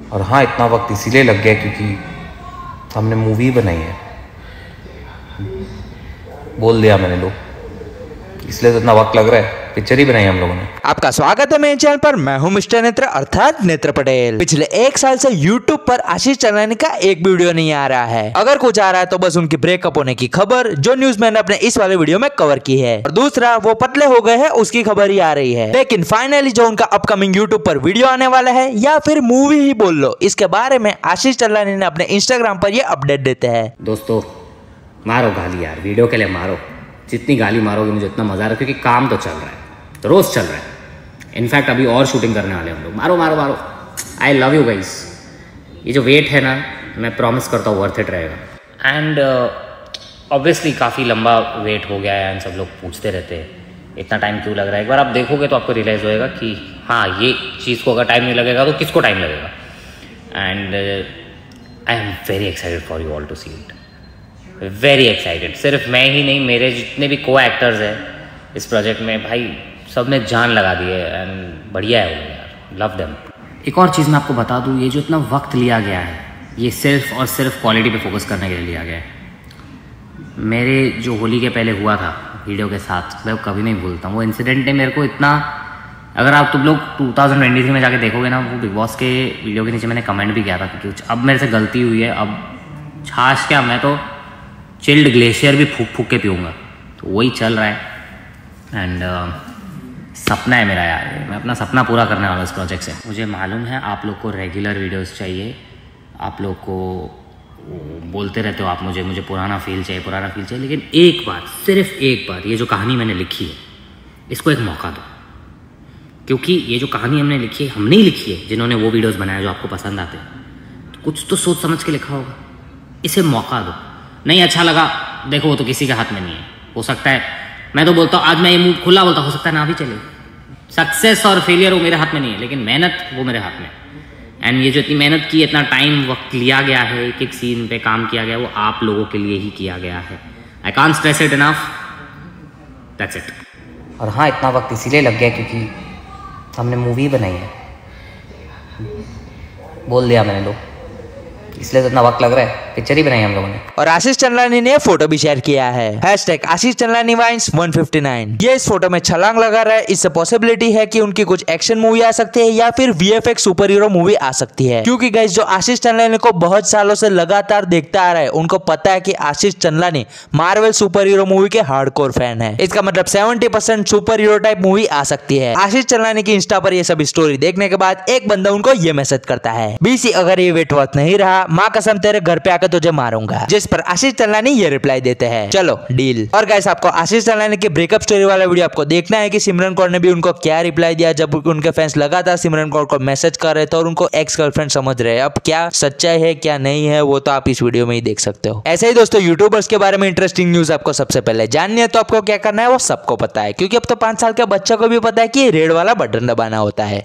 और हाँ, इतना वक्त इसीलिए लग गया क्योंकि हमने मूवी बनाई है। बोल दिया मैंने, लो, इसलिए तो इतना वक्त लग रहा है। पिक्चर ही बनाई हम लोगों ने। आपका स्वागत है मेरे चैनल पर। मैं हूं मिस्टर नेत्र अर्थात नेत्र पटेल। पिछले 1 साल से YouTube पर आशीष चंदलानी का एक भी वीडियो नहीं आ रहा है। अगर कुछ आ रहा है तो बस उनकी ब्रेकअप होने की खबर, जो न्यूज मैंने अपने इस वाले वीडियो में कवर की है, और दूसरा वो पतले हो गए हैं उसकी खबर ही आ रही है। लेकिन फाइनली जो उनका अपकमिंग YouTube पर वीडियो आने वाला है या फिर मूवी ही बोल लो, इसके बारे में आशीष चंदलानी ने अपने Instagram पर ये अपडेट देते हैं। दोस्तों, मारो गाली यार, वीडियो के लिए मारो। जितनी गाली मारोगे मुझे उतना मजा आ रहा है, क्योंकि काम तो चल रहा है, रोज चल रहा है। इनफैक्ट अभी और शूटिंग करने वाले हम लोग। मारो मारो मारो। I love you guys. ये जो वेट है ना, मैं प्रॉमिस करता हूँ वर्थ इट रहेगा। एंड ऑब्वियसली काफ़ी लंबा वेट हो गया है एंड सब लोग पूछते रहते हैं इतना टाइम क्यों लग रहा है। एक बार आप देखोगे तो आपको रियलाइज़ होएगा कि हाँ, ये चीज़ को अगर टाइम नहीं लगेगा तो किसको टाइम लगेगा। And I am very excited for you all to see it. Very excited. सिर्फ मैं ही नहीं, मेरे जितने भी को एक्टर्स हैं इस प्रोजेक्ट में, भाई सब ने जान लगा दी है एंड बढ़िया है वो यार। Love them. एक और चीज़ मैं आपको बता दूँ, ये जो इतना वक्त लिया गया है, ये सिर्फ और सिर्फ क्वालिटी पे फोकस करने के लिए लिया गया है। मेरे जो होली के पहले हुआ था वीडियो के साथ, मैं कभी नहीं भूलता हूँ। वो इंसिडेंट ने मेरे को इतना, अगर आप तुम लोग 2023 में जाके देखोगे ना, वो बिग बॉस के वीडियो के नीचे मैंने कमेंट भी किया था कि अब मेरे से गलती हुई है, अब छाछ क्या, मैं तो चिल्ड ग्लेशियर भी फूक फूक के पीऊँगा। तो वही चल रहा है एंड सपना है मेरा यार। मैं अपना सपना पूरा करने वाला हूँ इस प्रोजेक्ट से। मुझे मालूम है आप लोग को रेगुलर वीडियोस चाहिए, आप लोग को बोलते रहते हो आप मुझे पुराना फील चाहिए, पुराना फील चाहिए। लेकिन एक बार, सिर्फ एक बार, ये जो कहानी मैंने लिखी है इसको एक मौका दो। क्योंकि ये जो कहानी हमने लिखी है, हमने ही लिखी है, जिन्होंने वो वीडियोस बनाए जो आपको पसंद आते हैं, तो कुछ तो सोच समझ के लिखा होगा। इसे मौका दो। नहीं अच्छा लगा, देखो वो तो किसी के हाथ में नहीं है। हो सकता है, मैं तो बोलता हूँ, आज मैं ये मुंह खुला बोलता, हो सकता है ना भी चले। सक्सेस और फेलियर वो मेरे हाथ में नहीं है, लेकिन मेहनत वो मेरे हाथ में। एंड ये जो इतनी मेहनत की, इतना टाइम वक्त लिया गया है, एक एक सीन पे काम किया गया, वो आप लोगों के लिए ही किया गया है। I can't stress it enough. That's it. और हाँ, इतना वक्त इसीलिए लग गया क्योंकि हमने मूवी बनाई है। बोल दिया मैंने, लो, इसलिए तो इतना वक्त लग रहा है। पिक्चर ही बनाई हम लोगों ने। और आशीष चंदलानी ने फोटो भी शेयर किया है, #आशीष चंदलानी वाइन्स 159। ये इस फोटो में छलांग लगा रहा है। इससे पॉसिबिलिटी है कि उनकी कुछ एक्शन मूवी आ सकती है या फिर VFX सुपर हीरो मूवी आ सकती है। क्योंकि गाइस, जो आशीष चंदलानी को बहुत सालों से लगातार देखता आ रहा है, उनको पता है कि Ashish Chandlani Marvel super hero movie के हार्डकोर फैन है। इसका मतलब 70% सुपर हीरो टाइप मूवी आ सकती है। आशीष चंदलानी की इंस्टा पर ये सब स्टोरी देखने के बाद एक बंदा उनको ये मैसेज करता है, BC अगर ये वेट वर्थ नहीं रहा, माँ कसम तेरे घर पे आकर तुझे मारूंगा। जिस पर आशीष चंदलानी ये रिप्लाई देते हैं, चलो डील। और गाइस, आपको आशीष चंदलानी की ब्रेकअप स्टोरी वाला वीडियो आपको देखना है कि सिमरन कौर ने भी उनको क्या रिप्लाई दिया, जब उनके फैंस लगातार सिमरन कौर को मैसेज कर रहे थे और उनको एक्स गर्लफ्रेंड समझ रहे हैं। अब क्या सच्चाई है क्या नहीं है, वो तो आप इस वीडियो में ही देख सकते हो। ऐसे ही दोस्तों, यूट्यूबर्स के बारे में इंटरेस्टिंग न्यूज आपको सबसे पहले जाननी है तो आपको क्या करना है, वो सबको पता है। क्योंकि अब तो 5 साल के बच्चे को भी पता है कि रेड वाला बटन दबाना होता है।